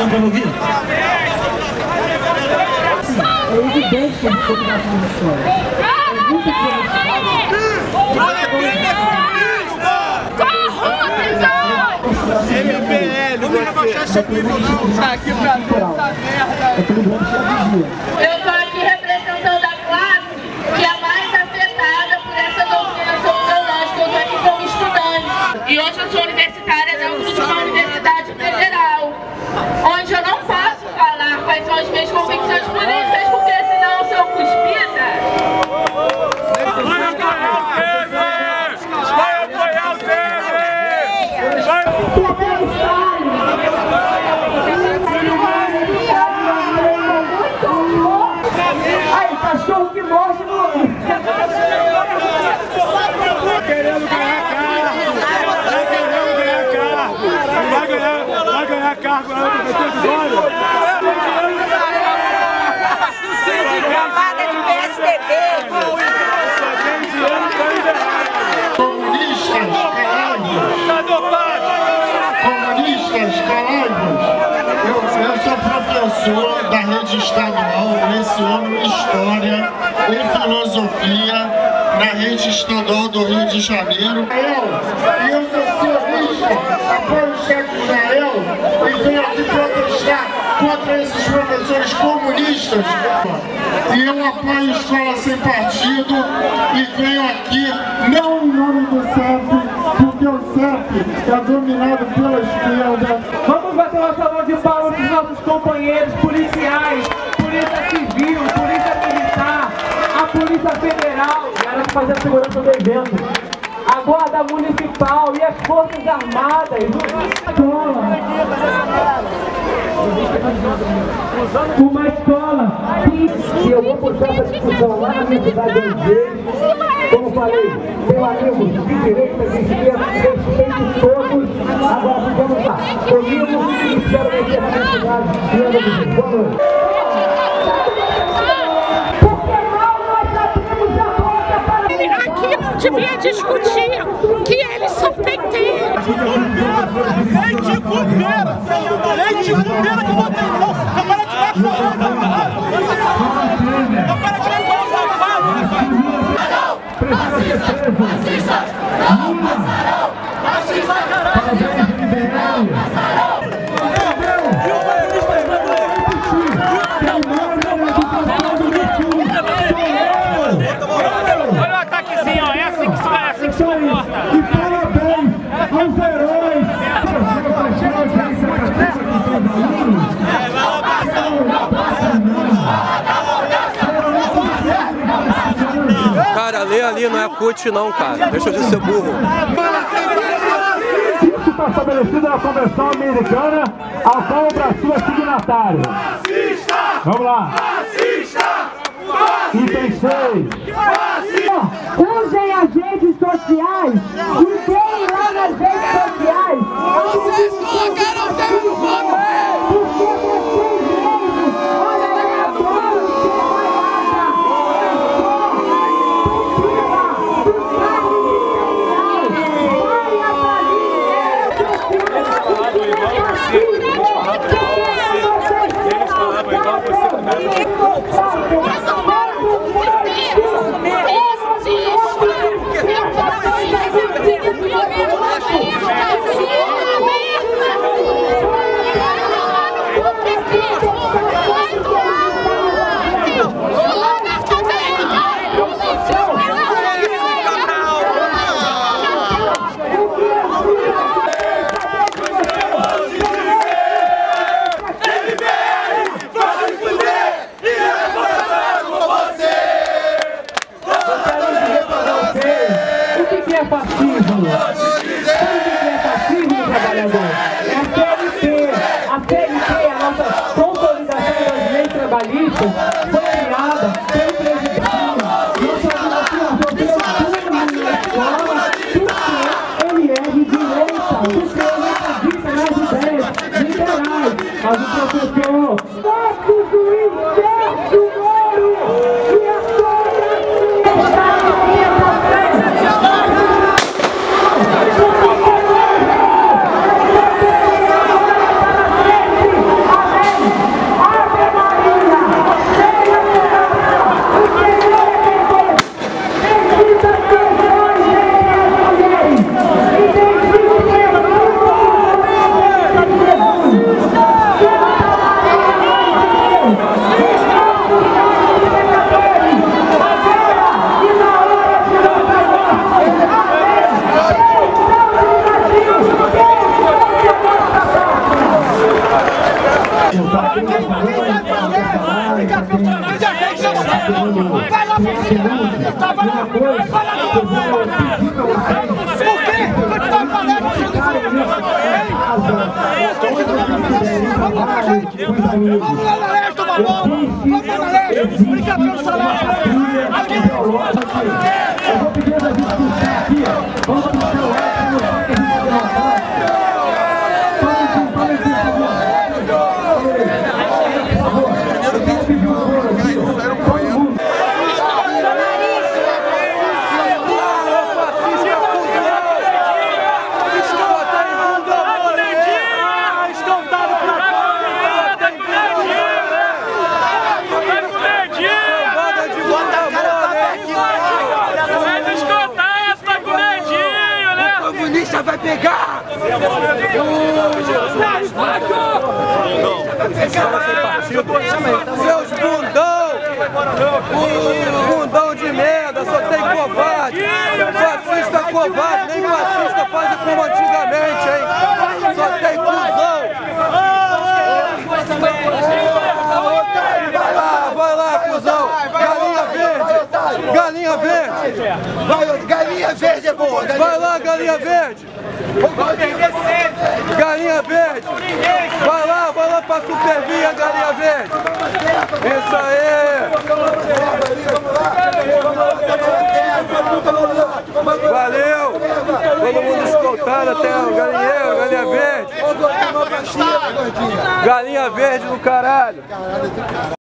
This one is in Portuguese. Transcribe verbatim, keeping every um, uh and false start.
envolvidos? É evidente que a gente tem que dar essa história. É muito M P L, não vai baixar esse nível não, tá aqui pra dentro da merda. Eu tô aqui representando a classe que é mais afetada por essa doutrina sociológica. Eu tô aqui como estudante. E hoje eu sou universitária dentro de uma universidade federal, onde eu não posso falar quais são as minhas convicções políticas, porque senão eu sou cuspida. Vai apoiar o Temer! Vai apoiar o Temer! Vai... Aí, cachorro que morre no... Querendo ganhar cargo! Tá querendo ganhar cargo! Vai ganhar, vai ganhar cargo na prefeitura de Glória! Gravada de P S D B! Comunistas calados! Comunistas calados! Eu, eu sou professor da rede estadual, leciono História e Filosofia na rede estadual do Rio de Janeiro. Eu, e eu sou sionista, apoio o Estado de Israel e venho aqui protestar contra esses professores comunistas. E eu apoio Escola Sem Partido e venho aqui não em nome do C E P, porque o C E P é dominado pela esquerda. Vamos bater uma salva de palmas para os nossos companheiros policiais, polícia civil, polícia militar, a polícia federal, galera que faz a segurança do evento, a guarda municipal e as forças armadas, uma escola. E eu vou puxar essa discussão lá na minha cidade de Angers. Como falei, tenho amigos de direita, de esquerda, respeito todos. Agora vamos lá, comigo e espero vencer a minha cidade. Boa noite. Aqui não devia discutir que eles são penteiros. Leite cupeira! Leite cupeira que bota em mão! Capara de baixo! Capara de baixo, safado! Fascistas! Fascistas! Não passarão! Fascistas, caralho! Não passarão! Olha o ataquezinho, ó. É assim que se vai, é assim que se comporta. E parabéns aos heróis! Cara, ler ali não é cut não, cara. Deixa de ser burro. Isso está estabelecido na Convenção Americana, ao qual o Brasil é signatário. Vamos lá. Item seis. Usem as redes sociais e deem lá nas redes sociais. Vocês colocaram tempo como porque vocês mesmos, olha aí a bola de Vai lá pro Felipe, tá, vai lá, vai lá no Por quê? Porque tu vai pagar no Vamos lá, gente! Vamos lá na leste, tomar bola! Vamos lá na leste! Brincar pelo salário! Eu vou pedir a gente puxar aqui, ó. Vamos puxar o Edson, vai pegar! Seus bundão! Bundão de merda, só tem covarde! Fascista covarde, nem fascista faz como antigamente, hein? Só tem cuzão! Vai lá, vai lá, cuzão! Galinha verde! Galinha verde! Vai, galinha verde é boa! Vai lá, galinha verde! Galinha verde! Vai lá, vai lá pra Supervia, galinha verde! Isso aí! Valeu! Todo mundo escoltado até o galinheiro, galinha verde! Galinha verde do caralho!